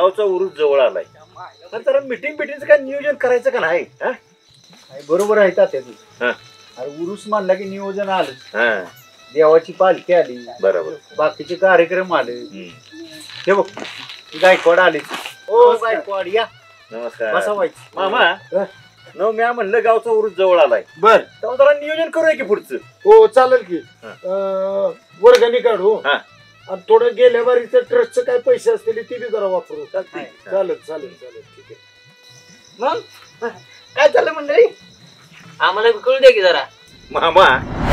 गावचा उरूस जवळ आलाय, जरा मिटिंग बिटिंगचं काय नियोजन करायचं का नाही? बरोबर आहे तात्या. अरे उरूस मानला की नियोजन आलं, देवाची पालखी आली, बरोबर बाकीचे कार्यक्रम आले. हे बघ गायकवाड आले. ओ गायकवाड या. नमस्कार. बसवायचं मामा. न मी म्हणलं गावचा उरूस जवळ आलाय, बर तेव्हा जरा नियोजन करूया की पुढचं. हो चालेल की. वर्गणी काढू आणि थोडं गेल्या बारीचं ट्रस्टचं काय पैसे असतील ते बी जरा वापरू. चालेल चालेल चालेल ठीक आहे. मग काय चाललं मंडळी? आम्हाला कळू द्या की जरा. मामा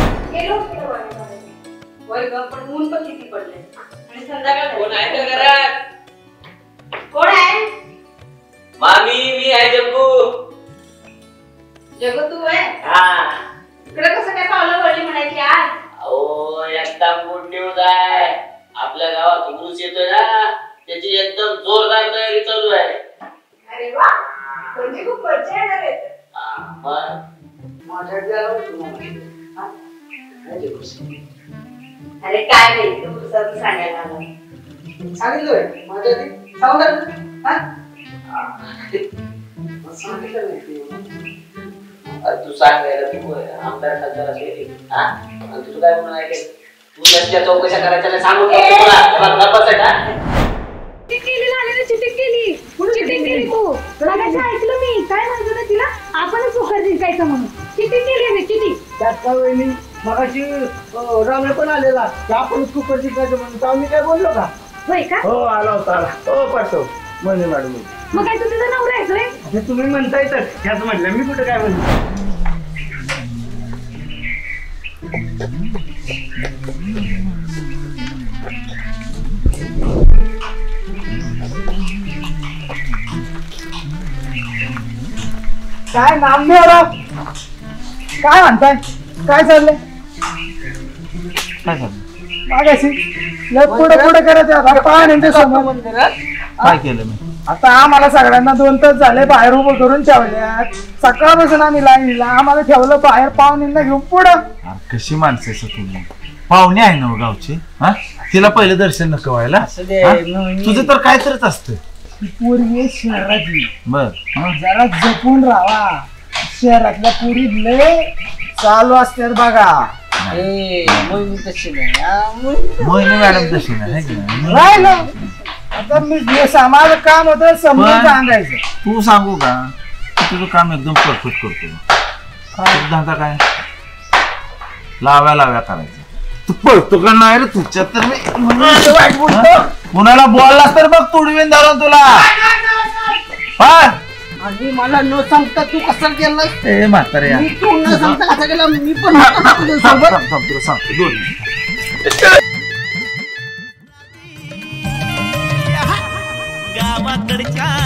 पण ऊन पण किती पडले आणि संध्याकाळ कोण आहे का घरात? कोण आहे? मामी मी आहे जग्गू. जग तू आहे? हा. इकडे कसं काय पावलं वळली म्हणायची आज? अहो एकदम गुड न्यूज आहे. आपल्या गावात उरूस येतोय ना, त्याची एकदम जोरदार तयारी चालू आहे. अरे वा, म्हणजे खूप मजा येणार आहे. अरे काय नाही उरूसाचं सांगायला आला. सांगितलंय माझ्या आधी सांगणार. तू सांगायला तू आमदार खासदार असेल तुझं काय म्हणून ऐकेल. तू त्याच्या चौकशा करायच्या सांगू चिटिंग केली तू. मगाशी ऐकलं मी काय म्हणतो ना तिला, आपणच पोकर जिंकायचं म्हणून. चिटिंग केली मी चिटिंग. त्यात काय वहिनी मगाशी रामळे पण आलेला की आपण कुकर जिंकायचं म्हणून, आम्ही काय बोललो का? होय का? हो आला होता आला. हो पाठव म्हणे मॅडम. मग काय तू तुझा नवरा आहेस होय? हे तुम्ही म्हणताय तर ह्याच म्हटलं, मी कुठं काय म्हणतो. काय नामदेवराव काय म्हणताय? काय चाललंय? मागाशी पुढे पुढे करत पाहण्याच्या समोर काय केलं मी आता आम्हाला सगळ्यांना 2 तास झाले बाहेर उभं करून ठेवल्यात. सकाळपासून आम्ही लाईनला आम्हाला ठेवलं बाहेर, पाहुण्यांना घेऊन पुढं. कशी माणसं आहे तुम्ही? पाहुणे आहे ना गावची. तिला पहिलं दर्शन नको व्हायला? तुझं तर काय तरच असतं. पूर्वी शहरातली बर जरा जपून राहा. शहरातल्या पुरी लय चालू असतात बघा. मोहिनी मॅडम तशी नाही राहिलं आता मी माझं काम होतं समजून सांगायचं. तू सांगू का, तुझं काम एकदम परफेक्ट करतो. धंदा काय लाव्या करायचं. तू पळतो का नाही रे तुझ्यात? तर मी वाईट बोलतो. कुणाला बोललास तर बघ तुडवीन धरून तुला. आणि मला न सांगता तू कसं गेलास? ए म्हातारे मी तू न सांगता कसा गेला? मी पण तुला सांगतो 2 गावाकडच्या